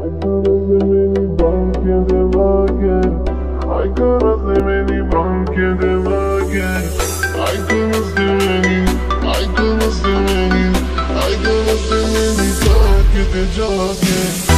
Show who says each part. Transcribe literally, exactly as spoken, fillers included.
Speaker 1: Hai că răs de meni banche de laghe. Hai că răs de meni, hai că răs de meni, hai că răs de meni banche de laghe.